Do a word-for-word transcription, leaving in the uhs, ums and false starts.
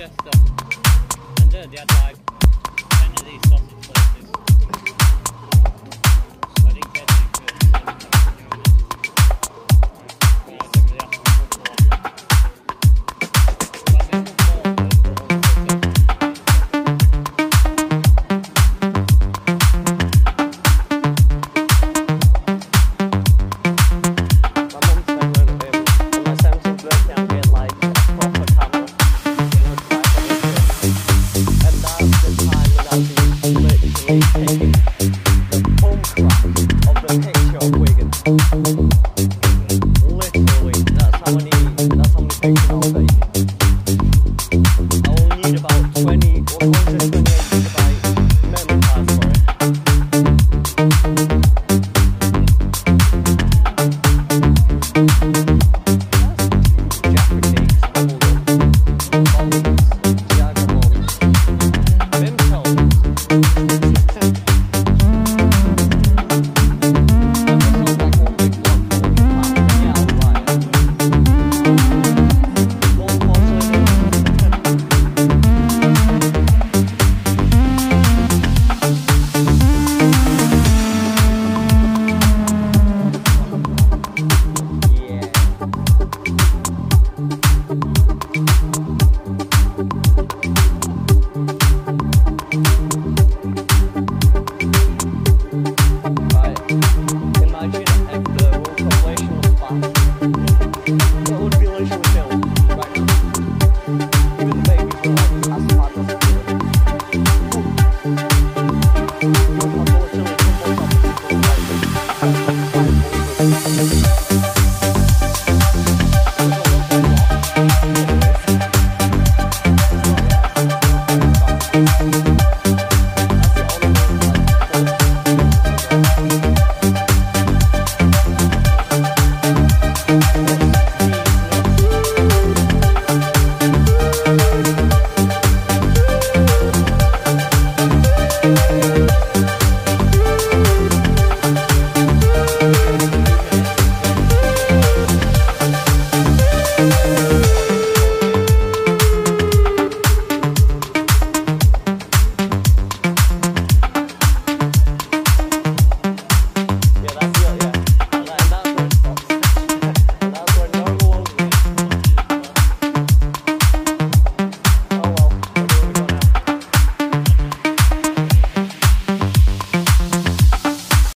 Manchester, and uh, they had like ten of these sausage places. So I didn't get to because uh, I didn't really have to football. But I think football We'll be right back.